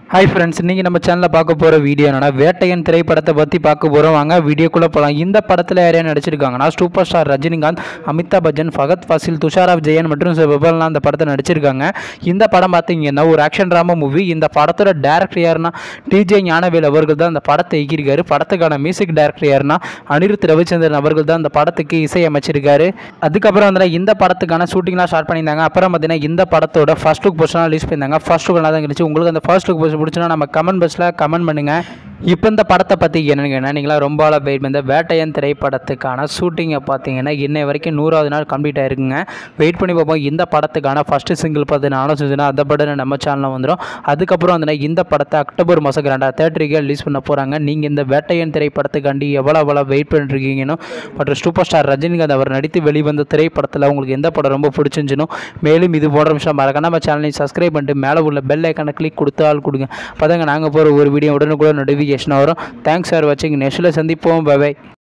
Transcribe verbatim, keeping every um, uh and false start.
Hi friends, இன்றைக்கி நம்ம சேனலில் பார்க்க போகிற வீடியோ என்னன்னா வேட்டையன் திரைப்படத்தை பற்றி பார்க்க போகிறோம். வாங்க வீடியோக்குள்ளே போகலாம். இந்த படத்தில் யாரையா நடிச்சிருக்காங்கன்னா சூப்பர் ஸ்டார் ரஜினிகாந்த், அமிதாப் பச்சன், ஃபகத் ஃபாசில், துஷாரா விஜயன் மற்றும் பிரபலம்லாம் அந்த படத்தை நடிச்சிருக்காங்க. இந்த படம் பார்த்தீங்கன்னா ஒரு ஆக்ஷன் ட்ராமா மூவி. இந்த படத்தோட டேரக்டர் யாருன்னா டிஜே ஞானவேல் அவர்கள் தான் அந்த படத்தை இயக்கியிருக்காரு. படத்துக்கான மியூசிக் டேரக்டர் யாருன்னா அனிருத் ரவிச்சந்திரன் அவர்கள் தான் அந்த படத்துக்கு இசையமைச்சிருக்காரு. அதுக்கப்புறம் வந்து இந்த படத்துக்கான ஷூட்டிங்லாம் ஸ்டார்ட் பண்ணியிருந்தாங்க. அப்புறம் பார்த்தீங்கன்னா இந்த படத்தோட ஃபர்ஸ்ட் லுக் போஸ்டர்லாம் ரிலீஸ் பண்ணியிருந்தாங்க. ஃபர்ஸ்ட் லுக் நல்லா தான் இருந்துச்சு. உங்களுக்கு அந்த ஃபர்ஸ்ட் லுக் போஸ்டர் பிடிச்சுன்னா நம்ம கமெண்ட் பாக்ஸில் கமெண்ட் பண்ணுங்கள். இப்போ இந்த படத்தை பற்றி என்னென்னு நீங்களாம் ரொம்ப ஆளாக வெயிட் பண்ணி வேட்டையன் திரைப்படத்துக்கான ஷூட்டிங்கை பார்த்தீங்கன்னா இன்னை வரைக்கும் நூறாவது நாள் கம்ப்ளீட் ஆகிருக்குங்க. வெயிட் பண்ணி பார்ப்போம். இந்த படத்துக்கான ஃபஸ்ட்டு சிங்கிள் பார்த்தீங்கன்னா ஆலோசனை அந்த படம் நம்ம சேனலில் வந்துடும். அதுக்கப்புறம் வந்து இந்த படத்தை அக்டோபர் மாதம் ரெண்டா தேட்டருக்கு ரிலீஸ் பண்ண போகிறாங்க. நீங்கள் இந்த வேட்டையன் திரைப்படத்துக்காண்டி எவ்வளோ எவ்வளோ வெயிட் பண்ணிருக்கீங்கன்னு மற்றும் சூப்பர் ஸ்டார் ரஜினிகாந்த் அவர் நடித்து வெளிவந்த திரைப்படத்தில் உங்களுக்கு எந்த படம் ரொம்ப பிடிச்சிருந்துச்சுன்னு மேலும் இது போன்ற விஷயம் மறக்காம நம்ம சேனலையும் சப்ஸ்கிரைப் பண்ணிட்டு மேலே உள்ள பெல் ஐக்கானை கிளிக் கொடுத்து ஆள் கொடுங்க. அப்போ தாங்க நாங்கள் போகிற ஒரு வீடியோ உடனுக்குள்ள நோட்டிஃபிகேஷன் வரும். தேங்க்ஸ் ஃபார் வாட்சிங். நெக்ஸ்ட்டில் சந்திப்போம். Bye by.